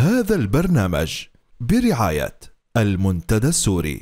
هذا البرنامج برعاية المنتدى السوري.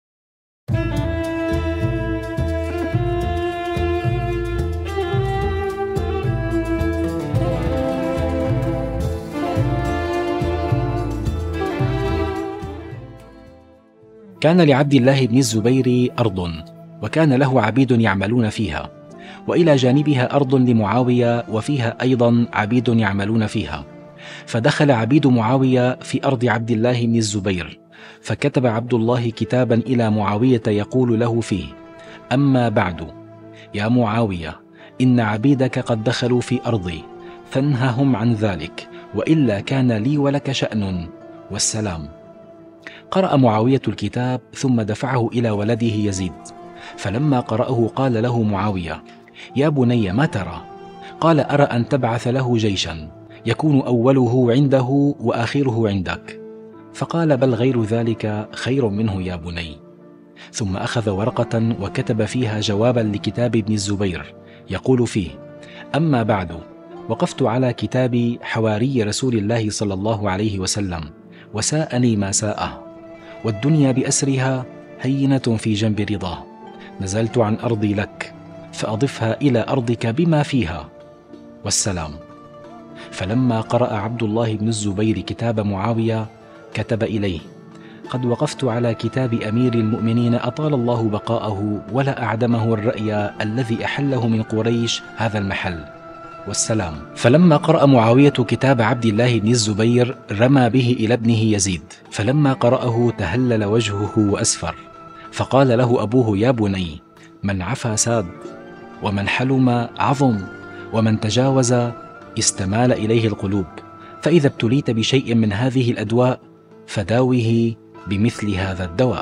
كان لعبد الله بن الزبير أرض، وكان له عبيد يعملون فيها، وإلى جانبها أرض لمعاوية وفيها أيضا عبيد يعملون فيها. فدخل عبيد معاوية في أرض عبد الله بن الزبير، فكتب عبد الله كتابا إلى معاوية يقول له فيه: أما بعد يا معاوية، إن عبيدك قد دخلوا في أرضي، فانههم عن ذلك، وإلا كان لي ولك شأن، والسلام. قرأ معاوية الكتاب ثم دفعه إلى ولده يزيد، فلما قرأه قال له معاوية: يا بني ما ترى؟ قال: أرى أن تبعث له جيشا يكون أوله عنده وآخره عندك. فقال: بل غير ذلك خير منه يا بني. ثم أخذ ورقة وكتب فيها جوابا لكتاب ابن الزبير يقول فيه: أما بعد، وقفت على كتاب حواري رسول الله صلى الله عليه وسلم، وساءني ما ساءه، والدنيا بأسرها هينة في جنب رضاه. نزلت عن أرضي لك، فأضفها إلى أرضك بما فيها، والسلام. فلما قرأ عبد الله بن الزبير كتاب معاوية كتب إليه: قد وقفت على كتاب أمير المؤمنين أطال الله بقاءه ولا أعدمه الرأي الذي أحله من قريش هذا المحل، والسلام. فلما قرأ معاوية كتاب عبد الله بن الزبير رمى به إلى ابنه يزيد، فلما قرأه تهلل وجهه وأسفر، فقال له أبوه: يا بني، من عفا ساد، ومن حلم عظم، ومن تجاوز استمال إليه القلوب، فإذا ابتليت بشيء من هذه الأدواء فداوه بمثل هذا الدواء.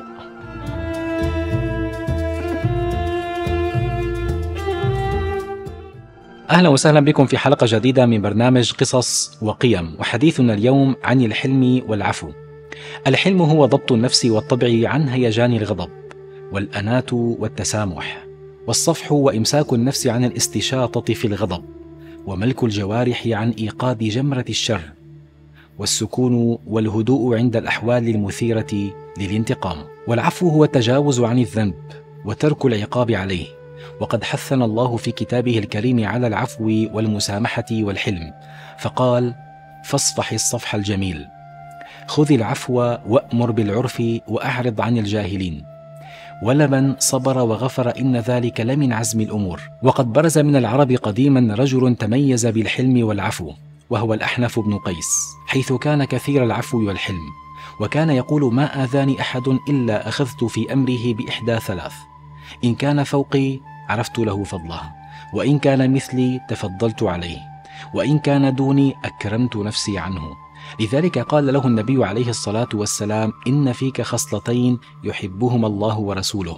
أهلا وسهلا بكم في حلقة جديدة من برنامج قصص وقيم، وحديثنا اليوم عن الحلم والعفو. الحلم هو ضبط النفس والطبع عن هيجان الغضب، والأناة والتسامح، والصفح وإمساك النفس عن الاستشاطة في الغضب، وملك الجوارح عن إيقاد جمرة الشر، والسكون والهدوء عند الأحوال المثيرة للانتقام. والعفو هو التجاوز عن الذنب وترك العقاب عليه، وقد حثنا الله في كتابه الكريم على العفو والمسامحة والحلم، فقال: فاصفح الصفح الجميل، خذ العفو وأمر بالعرف وأعرض عن الجاهلين، ولمن صبر وغفر إن ذلك لمن عزم الأمور. وقد برز من العرب قديما رجل تميز بالحلم والعفو، وهو الأحنف بن قيس، حيث كان كثير العفو والحلم، وكان يقول: ما آذاني أحد إلا أخذت في أمره بإحدى ثلاث: إن كان فوقي عرفت له فضله، وإن كان مثلي تفضلت عليه، وإن كان دوني أكرمت نفسي عنه. لذلك قال له النبي عليه الصلاة والسلام: إن فيك خصلتين يحبهما الله ورسوله،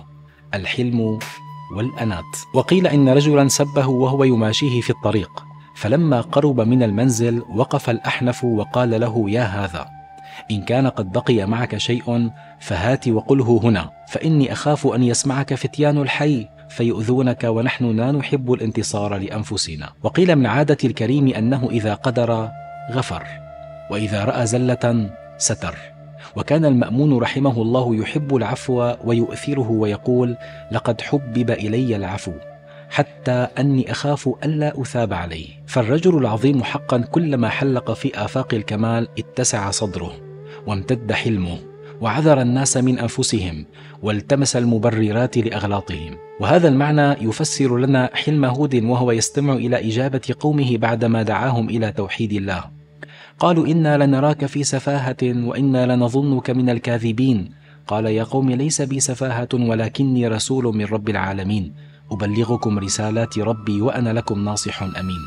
الحلم والأنات. وقيل إن رجلا سبه وهو يماشيه في الطريق، فلما قرب من المنزل وقف الأحنف وقال له: يا هذا، إن كان قد بقي معك شيء فهات وقله هنا، فإني أخاف أن يسمعك فتيان الحي فيؤذونك، ونحن لا نحب الانتصار لأنفسنا. وقيل من عادة الكريم أنه إذا قدر غفر، وإذا رأى زلة ستر. وكان المأمون رحمه الله يحب العفو ويؤثره ويقول: لقد حبب إلي العفو حتى أني أخاف ألا أثاب عليه. فالرجل العظيم حقا كلما حلق في آفاق الكمال اتسع صدره وامتد حلمه، وعذر الناس من أنفسهم، والتمس المبررات لأغلاطهم. وهذا المعنى يفسر لنا حلم هود وهو يستمع إلى إجابة قومه بعدما دعاهم إلى توحيد الله. قالوا: إنا لنراك في سفاهة وإنا لنظنك من الكاذبين. قال: يا قوم، ليس بي سفاهة ولكني رسول من رب العالمين، أبلغكم رسالات ربي وأنا لكم ناصح أمين.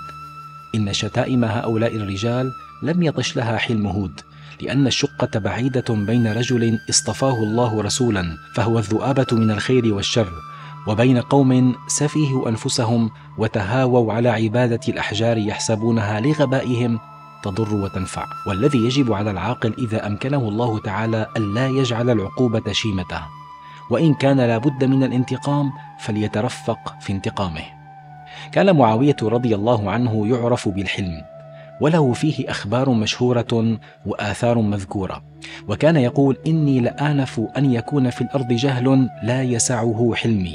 إن شتائم هؤلاء الرجال لم يطش لها حلم هود، لأن الشقة بعيدة بين رجل اصطفاه الله رسولا فهو الذؤابة من الخير والشر، وبين قوم سفيهوا أنفسهم وتهاووا على عبادة الأحجار يحسبونها لغبائهم تضر وتنفع. والذي يجب على العاقل إذا أمكنه الله تعالى ألا يجعل العقوبة شيمته، وإن كان لابد من الانتقام فليترفق في انتقامه. كان معاوية رضي الله عنه يعرف بالحلم، وله فيه أخبار مشهورة وآثار مذكورة. وكان يقول: إني لآنف أن يكون في الأرض جهل لا يسعه حلمي،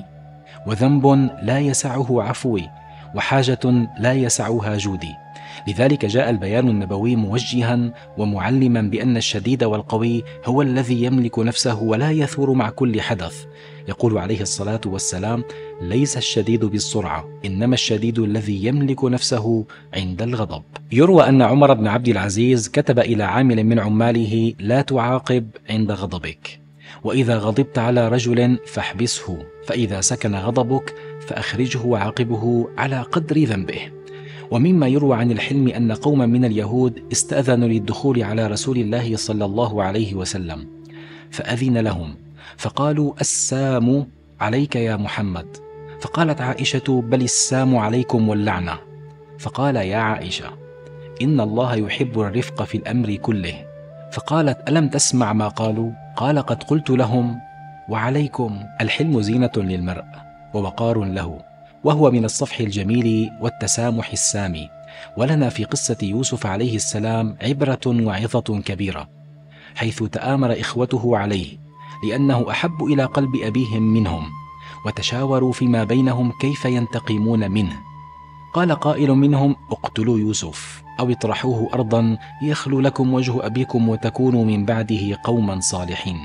وذنب لا يسعه عفوي، وحاجة لا يسعها جودي. لذلك جاء البيان النبوي موجها ومعلما بأن الشديد والقوي هو الذي يملك نفسه ولا يثور مع كل حدث. يقول عليه الصلاة والسلام: ليس الشديد بالسرعة، إنما الشديد الذي يملك نفسه عند الغضب. يروى أن عمر بن عبد العزيز كتب إلى عامل من عماله: لا تعاقب عند غضبك، وإذا غضبت على رجل فاحبسه، فإذا سكن غضبك فأخرجه وعاقبه على قدر ذنبه. ومما يروى عن الحلم أن قوما من اليهود استأذنوا للدخول على رسول الله صلى الله عليه وسلم، فأذن لهم، فقالوا: السام عليك يا محمد. فقالت عائشة: بل السام عليكم واللعنة. فقال: يا عائشة، إن الله يحب الرفق في الأمر كله. فقالت: ألم تسمع ما قالوا؟ قال: قد قلت لهم وعليكم. الحلم زينة للمرء ووقار له، وهو من الصفح الجميل والتسامح السامي. ولنا في قصة يوسف عليه السلام عبرة وعظة كبيرة، حيث تآمر إخوته عليه لأنه أحب إلى قلب أبيهم منهم، وتشاوروا فيما بينهم كيف ينتقمون منه. قال قائل منهم: اقتلوا يوسف أو اطرحوه أرضا يخلو لكم وجه أبيكم وتكونوا من بعده قوما صالحين.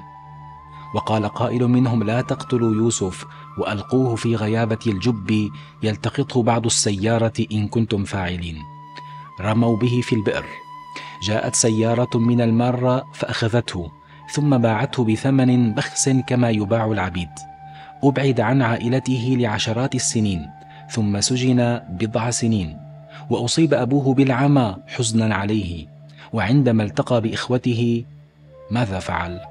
وقال قائل منهم: لا تقتلوا يوسف وألقوه في غيابة الجب يلتقطه بعض السيارة إن كنتم فاعلين. رموا به في البئر، جاءت سيارة من المارة فأخذته، ثم باعته بثمن بخس كما يباع العبيد. أبعد عن عائلته لعشرات السنين، ثم سجن 10 سنين، وأصيب أبوه بالعمى حزنا عليه. وعندما التقى بإخوته ماذا فعل؟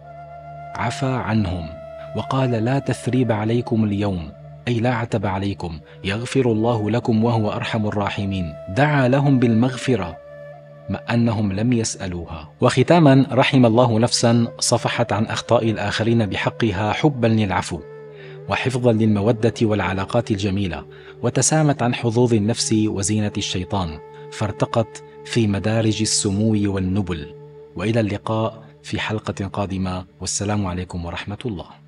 عفى عنهم وقال: لا تثريب عليكم اليوم، أي لا عتب عليكم، يغفر الله لكم وهو أرحم الراحمين. دعا لهم بالمغفرة مع أنهم لم يسألوها. وختاما، رحم الله نفسا صفحت عن أخطاء الآخرين بحقها حبا للعفو وحفظا للمودة والعلاقات الجميلة، وتسامت عن حظوظ النفس وزينة الشيطان، فارتقت في مدارج السمو والنبل. وإلى اللقاء في حلقة قادمة، والسلام عليكم ورحمة الله.